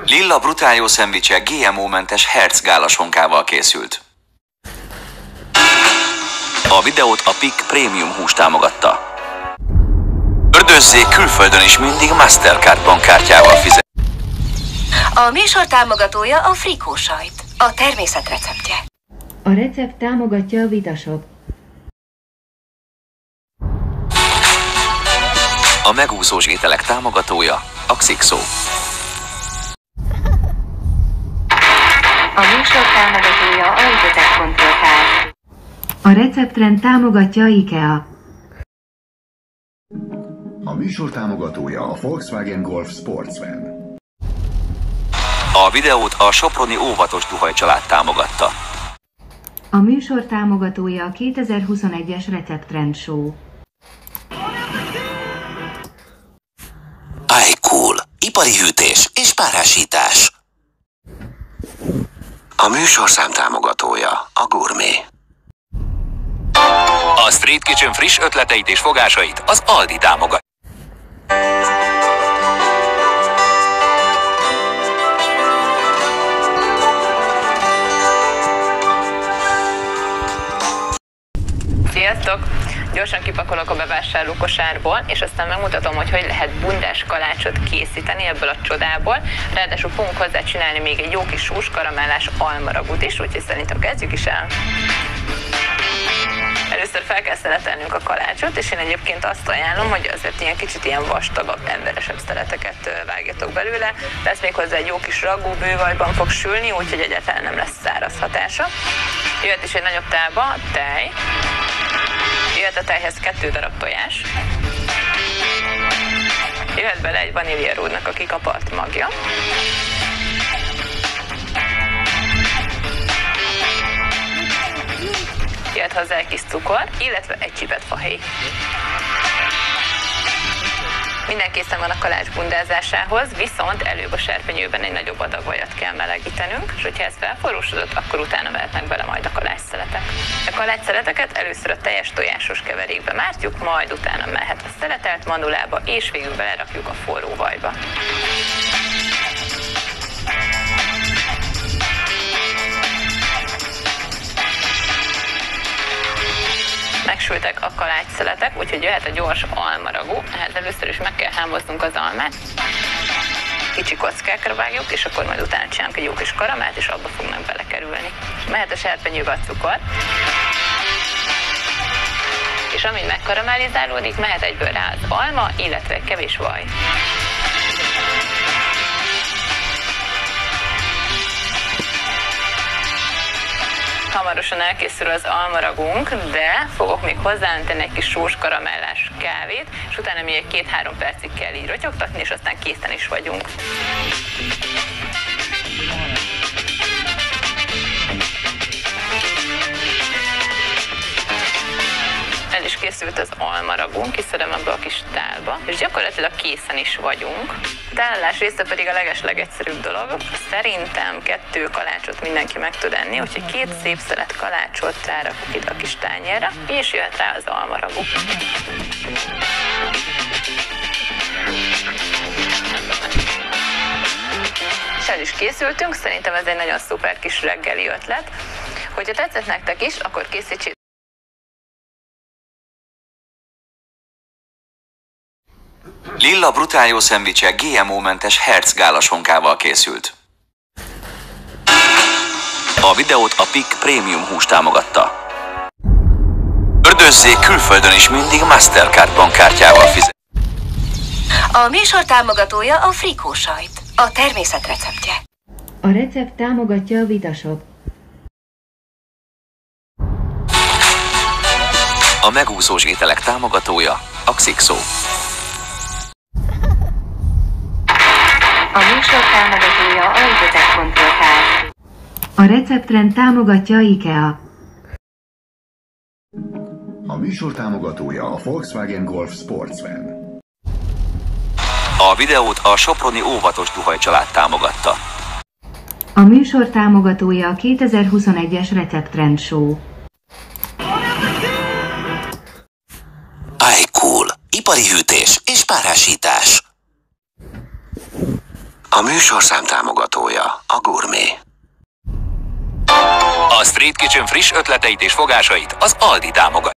Lilla brutál jó szendvicse GMO-mentes hercgálasonkával készült. A videót a PIK Prémium hús támogatta. Ördözzék külföldön is mindig Mastercard bankkártyával fizet. A műsor támogatója a Frikó sajt, a természet receptje. A recept támogatja a Vitashop. A megúszós ételek támogatója a Xixo. A műsor támogatója a Izetec Kontrollház. A receptrend támogatja a IKEA. A műsor támogatója a Volkswagen Golf Sportsvan. A videót a soproni óvatos duhaj család támogatta. A műsor támogatója a 2021-es Receptrend Show. iCool. Ipari hűtés és párásítás. A műsorszám támogatója a Gourmet. A Street Kitchen friss ötleteit és fogásait az Aldi támogatja. Sziasztok! Gyorsan kipakolok a bevásárlókosárból, és aztán megmutatom, hogy lehet bundás kalácsot készíteni ebből a csodából. Ráadásul fogunk hozzá csinálni még egy jó kis sós karamellás almaragút is, úgyhogy szerintem kezdjük is el. Először fel kell szeletelnünk a kalácsot, és én egyébként azt ajánlom, hogy azért ilyen kicsit ilyen vastagabb, emberesebb szeleteket vágjatok belőle. Lesz még hozzá egy jó kis ragú, bővajban fog sülni, úgyhogy egyáltalán nem lesz száraz hatása. Jöhet is egy nagyobb tálba tej. Jöhet a tejhez 2 darab tojás. Jöhet bele egy vaníliaródnak a kikapart magja. Jöhet hozzá egy kis cukor, illetve egy csipet fahéj. Minden készen van a kalács bundázásához, viszont előbb a serpenyőben egy nagyobb adag vajat kell melegítenünk, és hogyha ez felforrósodott, akkor utána mehetnek bele majd a kalácsszeletek. A kalácsszeleteket először a teljes tojásos keverékbe mártjuk, majd utána mehet a szeletelt mandulába, és végül belerakjuk a forró vajba. Megsültek a kalácsszeletek, úgyhogy jöhet a gyors almaragú. Ehhez először is meg kell hámoznunk az almát. Kicsi kockákra vágjuk, és akkor majd utána csinálunk egy jó kis karamelt, és abba fognak belekerülni. Mehet a serpenyőbe a cukor. És amint megkaramellizálódik, mehet egyből rá az alma, illetve egy kevés vaj. Hamarosan elkészül az almaragunk, de fogok még hozzáönteni egy kis sós karamellás kávét, és utána még egy 2-3 percig kell így rotyogtatni, és aztán készen is vagyunk. El is készült az almaragunk, kiszedem ebből a kis tálba, és gyakorlatilag készen is vagyunk. A tálalás része pedig a legeslegegyszerűbb dolog. Szerintem 2 kalácsot mindenki meg tud enni, úgyhogy 2 szép szelet kalácsot rárakjuk ide a kis tányérra, és jöhet rá az almaragú. És el is készültünk, szerintem ez egy nagyon szuper kis reggeli ötlet. Hogyha tetszett nektek is, akkor készítsétek. Lilla brutál jó szendvicse GMO-mentes hercgálasonkával készült. A videót a PIK Prémium hús támogatta. Ördözzék külföldön is mindig Mastercard bankkártyával fizet. A műsor támogatója a Frikó sajt, a természet receptje. A recept támogatja a Vitashop. A megúszós ételek támogatója a Xixo. A műsor támogatója a Izetec Kontrollház. A receptrend támogatja a IKEA. A műsor támogatója a Volkswagen Golf Sportsvan. A videót a soproni óvatos duhaj család támogatta. A műsor támogatója a 2021-es Receptrend Show. iCool. Ipari hűtés és párásítás. A műsorszám támogatója a Gourmet. A Street Kitchen friss ötleteit és fogásait az Aldi támogatja.